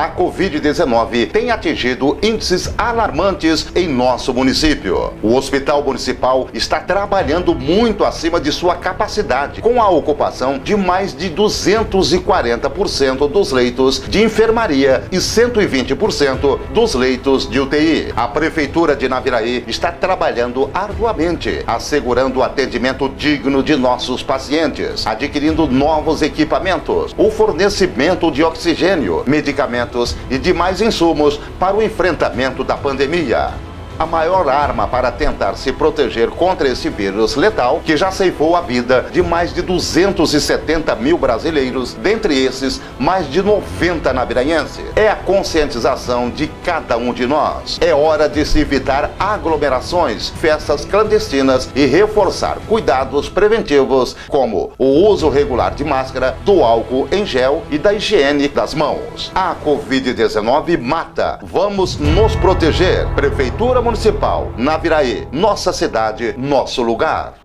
A Covid-19 tem atingido índices alarmantes em nosso município. O Hospital Municipal está trabalhando muito acima de sua capacidade, com a ocupação de mais de 240% dos leitos de enfermaria e 120% dos leitos de UTI. A Prefeitura de Naviraí está trabalhando arduamente, assegurando o atendimento digno de nossos pacientes, adquirindo novos equipamentos, o fornecimento de oxigênio, medicamentos e demais insumos para o enfrentamento da pandemia. A maior arma para tentar se proteger contra esse vírus letal que já ceifou a vida de mais de 270 mil brasileiros, dentre esses, mais de 90 naviraenses, é a conscientização de cada um de nós. É hora de se evitar aglomerações, festas clandestinas e reforçar cuidados preventivos, como o uso regular de máscara, do álcool em gel e da higiene das mãos. A Covid-19 mata. Vamos nos proteger. Prefeitura Municipal, Naviraí, nossa cidade, nosso lugar.